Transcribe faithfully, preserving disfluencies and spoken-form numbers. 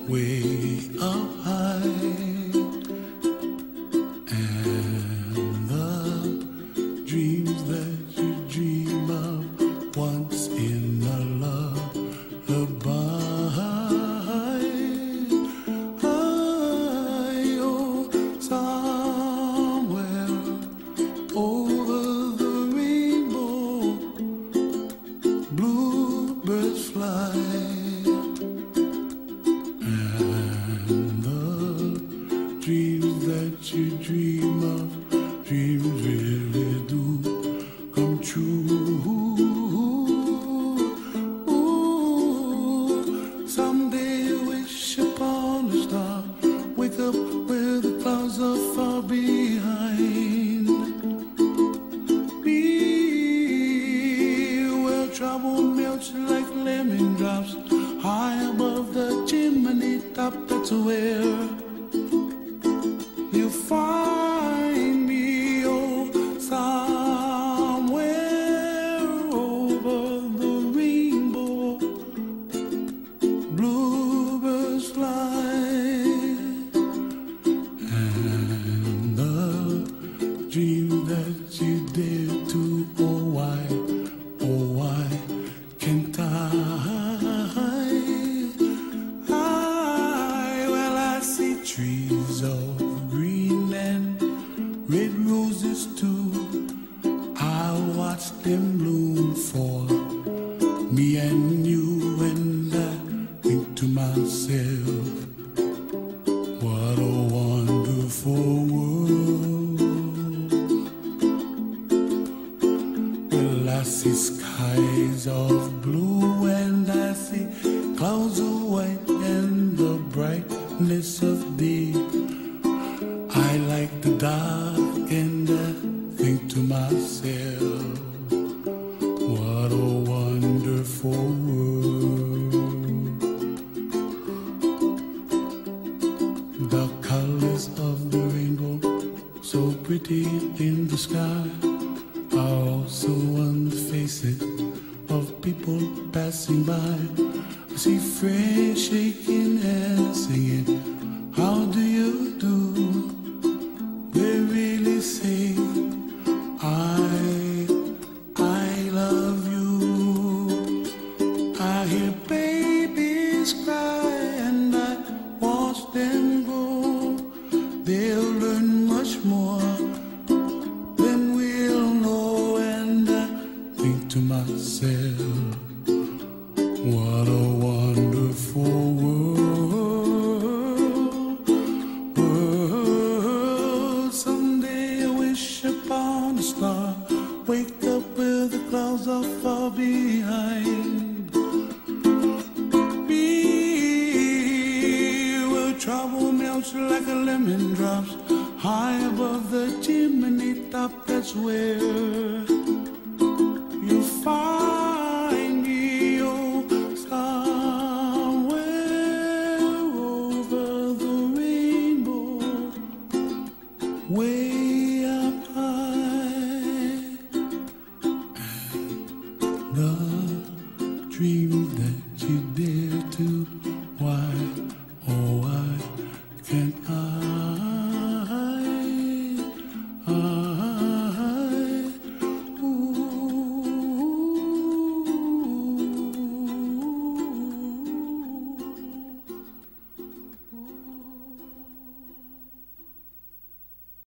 way up high, and the dreams that you dream of once in a lullaby. I, oh, somewhere over the rainbow, bluebirds fly. Dreams that you dream of, dreams really do come true. Ooh, someday I wish upon a star, wake up where the clouds are far behind me, where trouble melts like lemon drops, high above the chimney top. That's where you find me, oh, somewhere over the rainbow, bluebirds fly, and the dream that you dare to, oh why, oh why can't I? I, well, I see trees of green and red roses too. I watch them bloom for me and you, and I think to myself, what a wonderful world. Well, I see skies of blue and I see clouds of white and the brightness of day. I like the dark and I think to myself, what a wonderful world. The colors of the rainbow, so pretty in the sky, are also on the faces of people passing by. I see friends shaking and singing, how do you do? They really say, I, I love you. I hear babies cry and I watch them grow. They'll learn much more than we'll know, and I think to myself, what a wonderful world, world. Someday I wish upon a star, wake up where the clouds are far behind me, where trouble melts like a lemon drops, high above the chimney top. That's where you find me, oh, somewhere over the rainbow, way up high, and the dreams that you did